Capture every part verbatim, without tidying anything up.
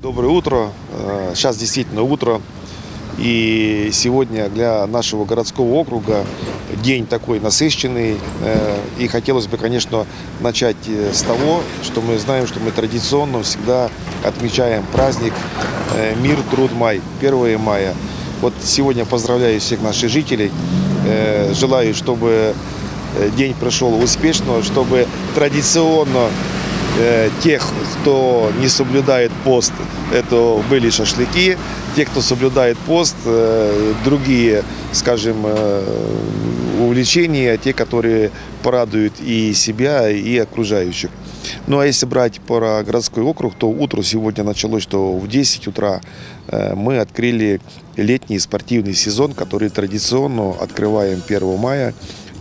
Доброе утро. Сейчас действительно утро. И сегодня для нашего городского округа день такой насыщенный. И хотелось бы, конечно, начать с того, что мы знаем, что мы традиционно всегда отмечаем праздник «Мир, труд, май», первое мая. Вот сегодня поздравляю всех наших жителей. Желаю, чтобы день прошел успешно, чтобы традиционно тех, кто не соблюдает пост, это были шашлыки. Те, кто соблюдает пост, другие, скажем, увлечения, те, которые порадуют и себя, и окружающих. Ну а если брать про городской округ, то утро сегодня началось, что в десять утра мы открыли летний спортивный сезон, который традиционно открываем первого мая.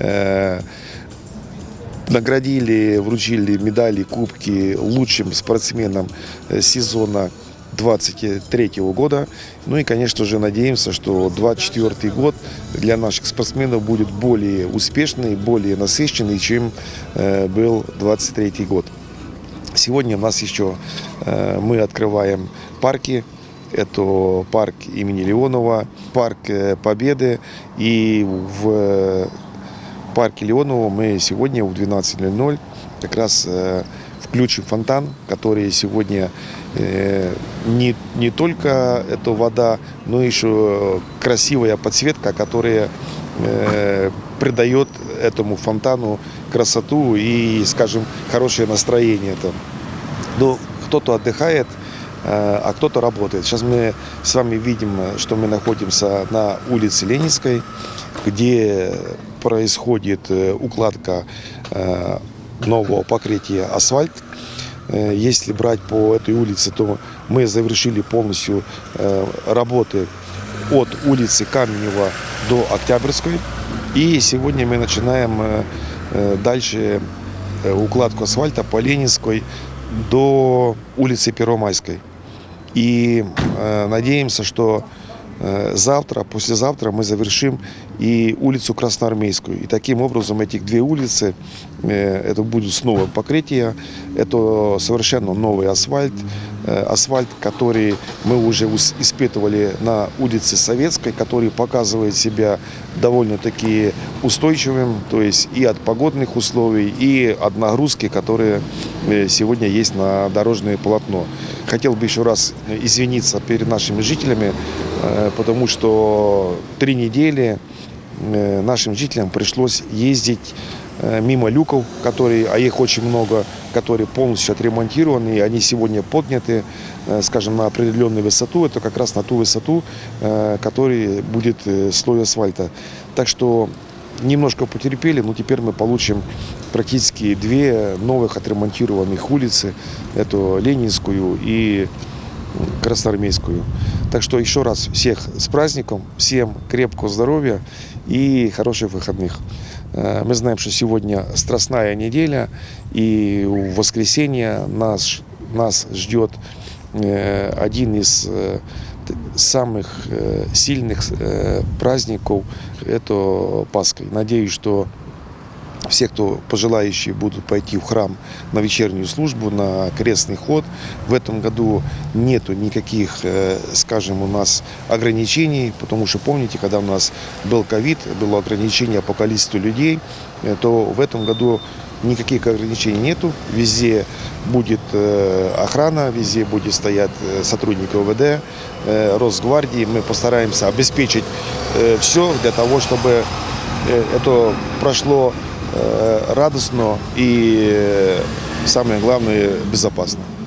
Наградили, вручили медали, кубки лучшим спортсменам сезона двадцать третьего года. Ну и, конечно же, надеемся, что двадцать четвёртый год для наших спортсменов будет более успешный, более насыщенный, чем был двадцать третий год. Сегодня у нас еще мы открываем парки. Это парк имени Леонова, парк Победы. И в парке Леонова мы сегодня в двенадцать ноль ноль как раз включим фонтан, который сегодня не, не только это вода, но еще красивая подсветка, которая придает этому фонтану красоту и, скажем, хорошее настроение. Но кто-то отдыхает, а кто-то работает. Сейчас мы с вами видим, что мы находимся на улице Ленинской, где происходит укладка нового покрытия асфальт. Если брать по этой улице, то мы завершили полностью работы от улицы Каменева до Октябрьской. И сегодня мы начинаем дальше укладку асфальта по Ленинской до улицы Первомайской. И надеемся, что завтра, послезавтра мы завершим и улицу Красноармейскую. И таким образом этих две улицы, это будет снова покрытие, это совершенно новый асфальт. Асфальт, который мы уже испытывали на улице Советской, который показывает себя довольно-таки устойчивым, то есть и от погодных условий, и от нагрузки, которые сегодня есть на дорожное полотно. Хотел бы еще раз извиниться перед нашими жителями, потому что три недели нашим жителям пришлось ездить мимо люков, которые, а их очень много, которые полностью отремонтированы, и они сегодня подняты, скажем, на определенную высоту. Это как раз на ту высоту, которой будет слой асфальта. Так что немножко потерпели, но теперь мы получим практически две новых отремонтированных улицы. Это Ленинскую и Красноармейскую. Так что еще раз всех с праздником, всем крепкого здоровья и хороших выходных. Мы знаем, что сегодня страстная неделя, и в воскресенье нас, нас ждет один из самых сильных праздников – это Пасха. Надеюсь, что все, кто пожелающие, будут пойти в храм на вечернюю службу, на крестный ход. В этом году нету никаких, скажем, у нас ограничений, потому что, помните, когда у нас был ковид, было ограничение по количеству людей, то в этом году никаких ограничений нету. Везде будет охрана, везде будет стоять сотрудники ОВД, Росгвардии. Мы постараемся обеспечить все для того, чтобы это прошло радостно и, самое главное, безопасно.